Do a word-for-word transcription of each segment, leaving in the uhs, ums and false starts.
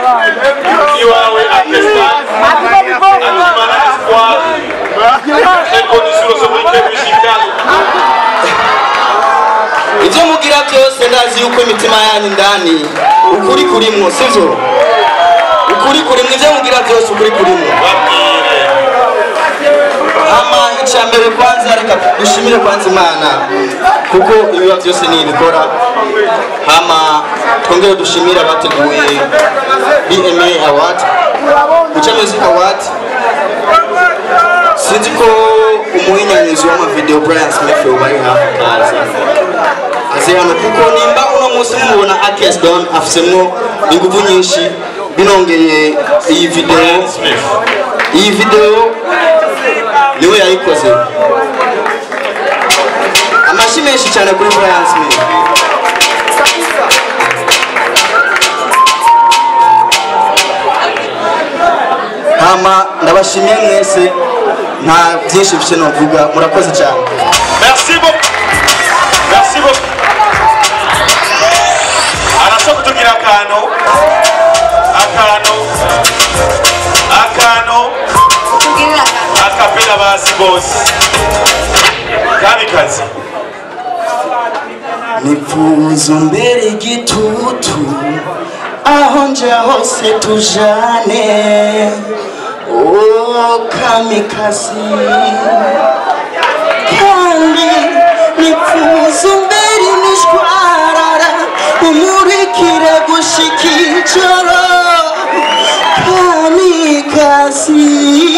Iwawe Akes Don, Animal Espoir, très connu sur le sobriquet musical. Ibyo mugira byose ndazi yuko imitima yanyu ndani ukuri kurimwo sivyo ukuri kurimwo ibyo mugira byose ukuri kurimwo ama icyambere kwanza reka dushimire kwanza Imana kuko ibiba byose ni ibikora hama twongere dushimire abateguye B M A Award Menya Music Award. Sinzi ko umuhinyanyuzi w'amavideo Brian Smith bari hafi kaza azirano kuko nimba uno munsi mubona Akes Don afisemwo ingufu nyinshi binongeye iyi video iyi video niwe yayikoze amashi menshi cyane kuri Brian Smith. Hama ndabashimiye mwese nta byinshi bifite no kuvuga murakoze cyane. Merci beaucoup. Merci beaucoup. Arashobora kutugira akano akano akano akapela basi boss kamikazi nifuza mbere igitutu aho nje hose tujane oh kamikazi kandi nifuza mbere nishwarara umurikire gushikijoro kamikazi.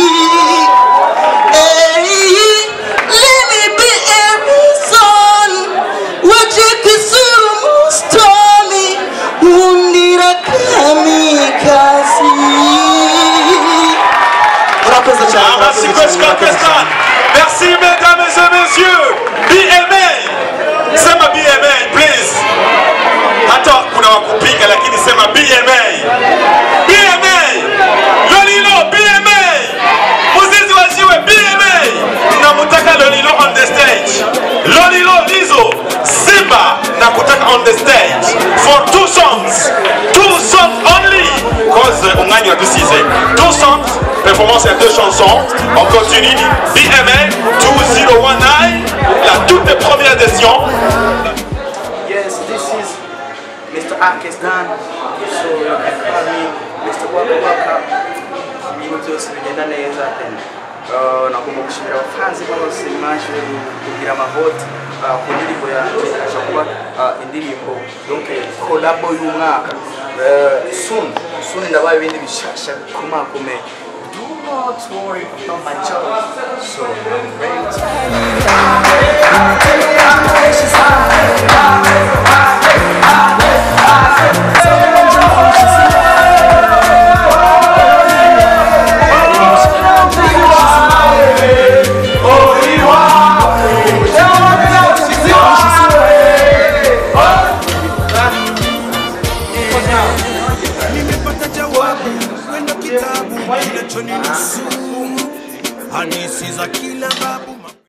Merci mesdames et messieurs. B M A. Sema B M A please. Hata kuna wakupiga lakini sema B M A. B M A. Lolilo B M A. Muzizi wajiwe B M A. Namutaka Lolilo on the stage. Lolilo Lizo Simba nakutaka on the stage for two songs. Two songs only. Cause ungani wa tusize. Two songs. Performance à deux chansons. On continue. B M A deux zéro un neuf, la toute première session. Yes, this is Mister Akes Don. So you can call me Mister WakaWaka. Ibintu byose bigenda neza. Nagomba gushimira abafanzi bose mwaje kugira amahoti ku ndirimbo yanjye aje kuba indirimbo donc collabo y'umwaka. Soon, soon ndabaye ibindi bishasha kumakomeye. Do not worry about my job. So I'm ready Hanisi za kila babu